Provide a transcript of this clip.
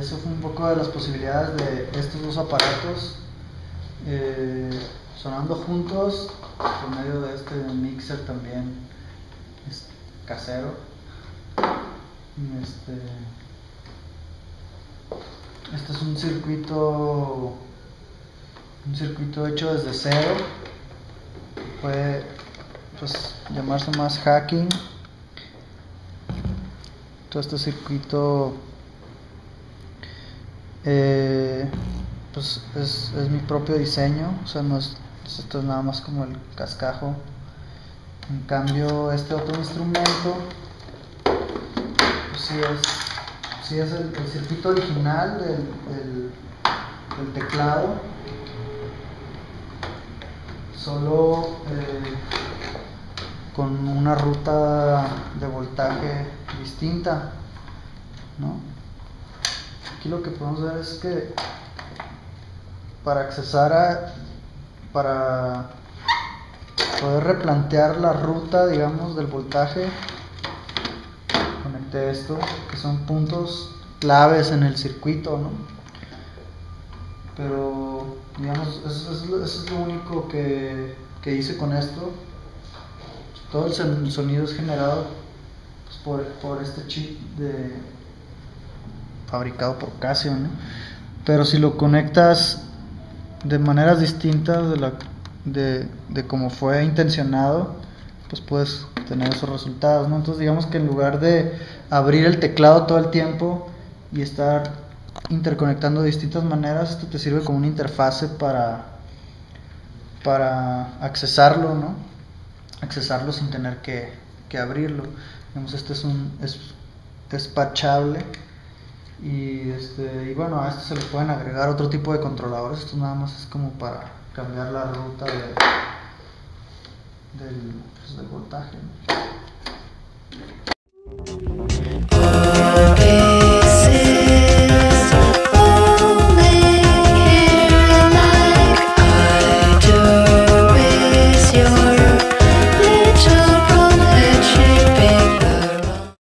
eso fue un poco de las posibilidades de estos dos aparatos sonando juntos por medio de este mixer también casero. Este es un circuito hecho desde cero. Puede pues llamarse más hacking. Todo este circuito pues es mi propio diseño, o sea, esto es nada más como el cascajo. En cambio, este otro instrumento pues sí es el circuito original del teclado, solo con una ruta de voltaje distinta, ¿no? Aquí lo que podemos ver es que para poder replantear la ruta, digamos, del voltaje, conecté esto, que son puntos claves en el circuito, ¿no? Pero, digamos, eso es lo único que hice con esto. Todo el sonido es generado pues, por este chip fabricado por Casio, ¿no? Pero si lo conectas de maneras distintas de como fue intencionado, pues puedes tener esos resultados, ¿no? Entonces digamos que en lugar de abrir el teclado todo el tiempo y estar interconectando de distintas maneras, esto te sirve como una interfase para accesarlo, ¿no? Accesarlo sin tener que abrirlo. Digamos, este es despachable. Y bueno, a esto se le pueden agregar otro tipo de controladores. Esto nada más es como para cambiar la ruta del voltaje, ¿no?